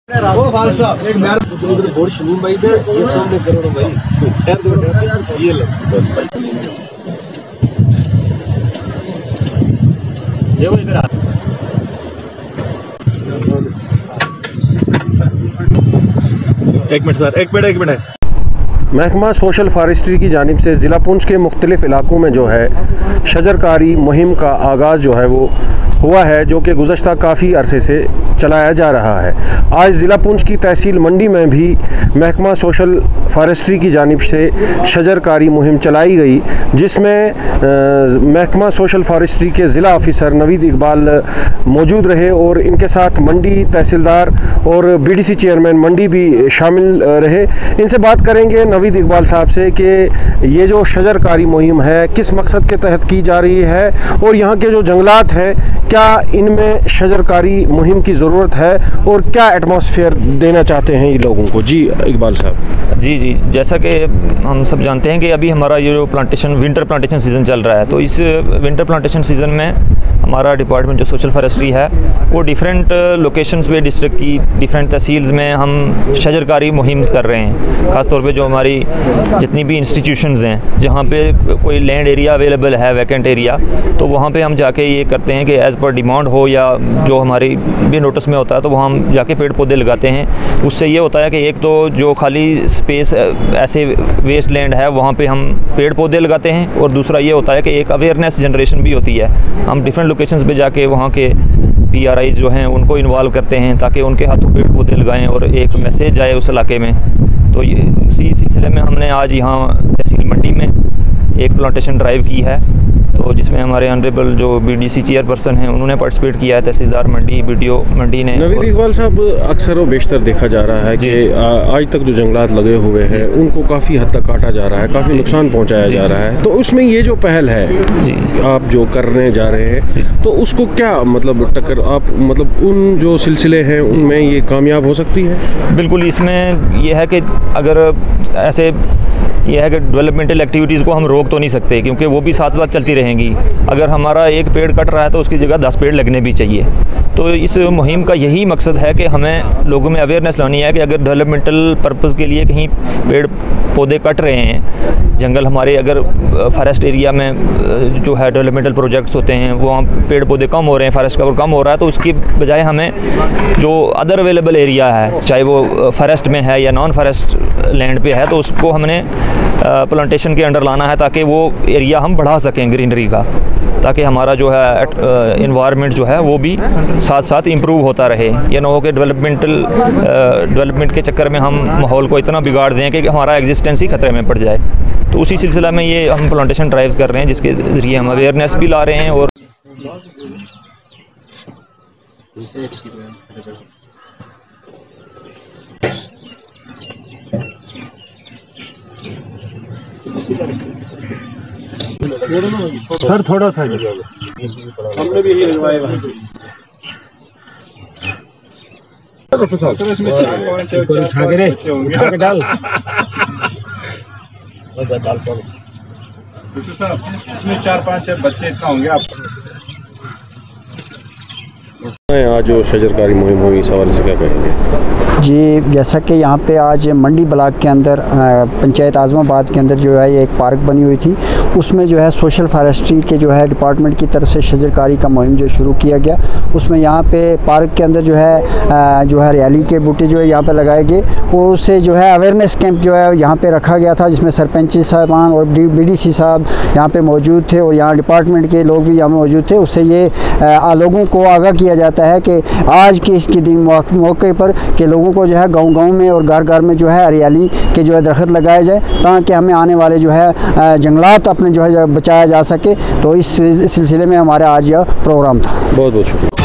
एक मिनट। महकमा social forestry की जानिब से ज़िला पुंछ के मुख्तलिफ इलाकों में जो है शजरकारी मुहिम का आगाज़ जो है वो हुआ है, जो कि गुज़श्ता काफ़ी अरसे से चलाया जा रहा है। आज ज़िला पुंछ की तहसील मंडी में भी महकमा सोशल फॉरेस्ट्री की जानिब से शजरकारी मुहिम चलाई गई, जिसमें महकमा सोशल फॉरेस्ट्री के ज़िला ऑफिसर नवीद इकबाल मौजूद रहे और इनके साथ मंडी तहसीलदार और BDC चेयरमैन मंडी भी शामिल रहे। इनसे बात करेंगे नवीद इकबाल साहब से कि ये जो शजरकारी मुहिम है किस मकसद के तहत की जा रही है और यहाँ के जो जंगलात हैं क्या इनमें शजरकारी मुहिम की ज़रूरत है और क्या एटमॉस्फेयर देना चाहते हैं ये लोगों को। जी इकबाल साहब। जी, जैसा कि हम सब जानते हैं कि अभी हमारा ये जो विंटर प्लांटेशन सीज़न चल रहा है, तो इस विंटर प्लांटेशन सीज़न में हमारा डिपार्टमेंट जो सोशल फॉरेस्ट्री है वो डिफरेंट लोकेशंस पे डिस्ट्रिक्ट की डिफरेंट तहसील्स में हम शजरकारी मुहिम कर रहे हैं। ख़ास तौर पे जो हमारी जितनी भी इंस्टीट्यूशंस हैं जहाँ पे कोई लैंड एरिया अवेलेबल है, वैकेंट एरिया, तो वहाँ पे हम जाके ये करते हैं कि एज़ पर डिमांड हो या जो हमारी भी नोटिस में होता है तो वहाँ हम जाके पेड़ पौधे लगाते हैं। उससे ये होता है कि एक तो जो खाली स्पेस ऐसे वेस्ट लैंड है वहाँ पे हम पेड़ पौधे लगाते हैं, और दूसरा ये होता है कि एक अवेयरनेस जनरेशन भी होती है। हम डिफरेंट लोकेशंस पे जाके वहाँ के PRIs जो हैं उनको इन्वॉल्व करते हैं ताकि उनके हाथों पेड़ पौधे लगाएं और एक मैसेज जाए उस इलाके में। तो ये उसी सिलसिले में हमने आज यहाँ तहसील मंडी में एक प्लांटेशन ड्राइव की है, तो जिसमें हमारे ऑनरेबल जो BDC चेयरपर्सन हैं उन्होंने पार्टिसिपेट किया है, तहसीलदार मंडी, BDO मंडी ने। नवीद इकबाल साहब, अक्सर व बेशतर देखा जा रहा है कि आज तक जो जंगलात लगे हुए हैं उनको काफ़ी हद तक काटा जा रहा है, काफ़ी नुकसान पहुंचाया जा रहा है, तो उसमें ये जो पहल है आप जो करने जा रहे हैं तो उसको क्या मतलब उन जो सिलसिले हैं उनमें ये कामयाब हो सकती है? बिल्कुल, इसमें यह है कि अगर ऐसे यह है कि डेवलपमेंटल एक्टिविटीज़ को हम रोक तो नहीं सकते क्योंकि वो भी साथ साथ चलती रहेंगी। अगर हमारा एक पेड़ कट रहा है तो उसकी जगह 10 पेड़ लगने भी चाहिए। तो इस मुहिम का यही मकसद है कि हमें लोगों में अवेयरनेस लानी है कि अगर डेवलपमेंटल पर्पज़ के लिए कहीं पेड़ पौधे कट रहे हैं, जंगल हमारे अगर फॉरेस्ट एरिया में जो है डेवलपमेंटल प्रोजेक्ट्स होते हैं वहाँ पेड़ पौधे कम हो रहे हैं, फॉरेस्ट कवर कम हो रहा है, तो उसकी बजाय हमें जो अदर अवेलेबल एरिया है चाहे वो फॉरेस्ट में है या नॉन फॉरेस्ट लैंड पे है तो उसको हमने प्लांटेशन के अंडर लाना है ताकि वो एरिया हम बढ़ा सकें ग्रीनरी का, ताकि हमारा जो है इन्वायरमेंट जो है वो भी साथ साथ इम्प्रूव होता रहे। ये ना हो कि डेवलपमेंट के चक्कर में हम माहौल को इतना बिगाड़ दें कि हमारा एग्जिस्टेंस ही खतरे में पड़ जाए। तो उसी सिलसिला में ये हम प्लांटेशन ड्राइव्स कर रहे हैं जिसके ज़रिए हम अवेयरनेस भी ला रहे हैं। और सर थोड़ा सा हमने भी यही लगवाया है। इसमें 4-5 बच्चे इतना होंगे। आप आज जो शजरकारी मुहिम हुई इस हवाले से क्या कहेंगे? जी, जैसा कि यहाँ पे आज मंडी ब्लॉक के अंदर पंचायत आज़माबाद के अंदर जो है ये एक पार्क बनी हुई थी, उसमें जो है सोशल फॉरेस्ट्री के जो है डिपार्टमेंट की तरफ से शजरकारी का मुहिम जो शुरू किया गया, उसमें यहाँ पे पार्क के अंदर जो है हरियाली के बूटे जो है यहाँ पे लगाए गए और उससे जो है अवेयरनेस कैंप जो है यहाँ पे रखा गया था, जिसमें सरपंच साहबान और BDC साहब यहाँ पे मौजूद थे और यहाँ डिपार्टमेंट के लोग भी यहाँ मौजूद थे। उससे ये लोगों को आगाह किया जाता है कि आज के इसके दिन मौके पर कि लोगों को जो है गांव-गांव में और घर-घर में जो है हरियाली के जो है दरख्त लगाए जाए ताकि हमें आने वाले जो है जंगलात अपने जो है बचाया जा सके। तो इस सिलसिले में हमारा आज यह प्रोग्राम था। बहुत बहुत शुक्रिया।